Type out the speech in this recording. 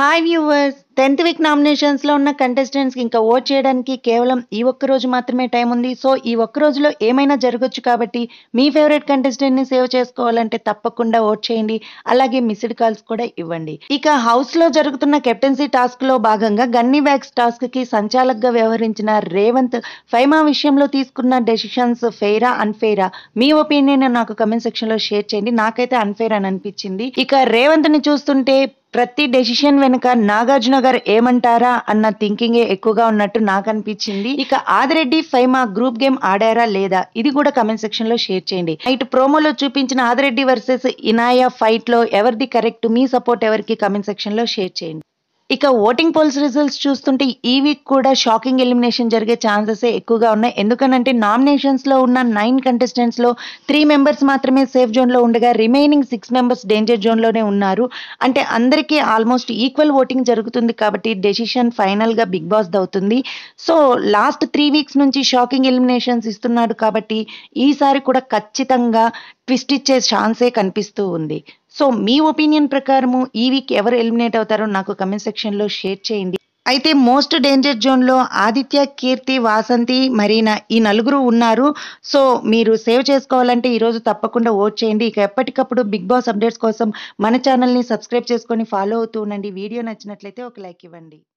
Hi viewers! 10th week నామినేషన్స్‌లో ఉన్న కంటెస్టెంట్స్‌కి ఇంకా vote చేయడానికి కేవలం ఈ ఒక్క రోజు మాత్రమే టైం ఉంది. సో, ఈ ఒక్క రోజులో ఏమైనా జరగొచ్చు కాబట్టి మీ ఫేవరెట్ కంటెస్టెంట్‌ని సేవ్ చేసుకోవాలంటే తప్పకుండా ఓట్ చేయండి. అలాగే మిస్డ్ కాల్స్ కూడా ఇవ్వండి. ఇక హౌస్‌లో జరుగుతున్న కెప్టెన్సీ టాస్క్‌లో భాగంగా గన్నీ బ్యాగ్స్ టాస్క్‌కి సంచాలక్‌గా వ్యవహరించిన రేవంత్ ఫైమా విషయంలో తీసుకున్న డెసిషన్స్ ఫెయిరా? అన్‌ఫెయిరా? మీ ఒపీనియన్ నాకు కామెంట్ సెక్షన్‌లో షేర్ చేయండి. నాకైతే అన్‌ఫెయిర్ అని అనిపించింది. ఇక రేవంత్‌ని చూస్తుంటే ప్రతి డెసిషన్ వెనుక నాగార్జున గారు ఏమంటారా అన్న థింకింగే ఎక్కువగా ఉన్నట్టు నాకనిపించింది. ఇక ఆదిరెడ్డి, ఫైమా గ్రూప్ గేమ్ ఆడారా లేదా? ఇది కూడా కామెంట్ సెక్షన్ లో షేర్ చేయండి. నైట్ ప్రోమోలో చూపించిన ఆదిరెడ్డి వర్సెస్ ఇనాయా ఫైట్ లో ఎవరిది కరెక్ట్? మీ సపోర్ట్ ఎవరికి? కామెంట్ సెక్షన్ లో షేర్ చేయండి. ఇక ఓటింగ్ పోల్స్ రిజల్ట్స్ చూస్తుంటే ఈ వీక్ కూడా షాకింగ్ ఎలిమినేషన్ జరిగే ఛాన్సెస్ ఎక్కువగా ఉన్నాయి. ఎందుకనంటే నామినేషన్స్‌లో ఉన్న 9 కంటెస్టెంట్స్‌లో 3 మెంబర్స్ మాత్రమే సేఫ్ జోన్‌లో ఉండగా రిమైనింగ్ 6 మెంబర్స్ డేంజర్ జోన్‌లోనే ఉన్నారు. అంటే అందరికీ ఆల్మోస్ట్ ఈక్వల్ ఓటింగ్ జరుగుతుంది కాబట్టి డెసిషన్ ఫైనల్‌గా బిగ్ బాస్‌ది అవుతుంది. సో, లాస్ట్ 3 వీక్స్ నుంచి షాకింగ్ ఎలిమినేషన్స్ ఇస్తున్నాడు కాబట్టి ఈసారి కూడా ఖచ్చితంగా ట్విస్ట్ ఇచ్చే ఛాన్సే కనిపిస్తూ ఉంది. సో, మీ ఒపీనియన్ ప్రకారము ఈ వీక్ ఎవరు ఎలిమినేట్ అవుతారో నాకు కామెంట్ సెక్షన్‌లో షేర్ చేయండి. అయితే మోస్ట్ డేంజర్ జోన్‌లో ఆదిత్య, కీర్తి, వాసంతి, మరీనా ఈ నలుగురు ఉన్నారు. సో, మీరు సేవ్ చేసుకోవాలంటే ఈరోజు తప్పకుండా ఓట్ చేయండి. ఇక ఎప్పటికప్పుడు బిగ్ బాస్ అప్డేట్స్ కోసం మన ఛానల్‌ని సబ్స్క్రైబ్ చేసుకొని ఫాలో అవుతూ ఉండండి. వీడియో నచ్చినట్లయితే ఒక లైక్ ఇవ్వండి.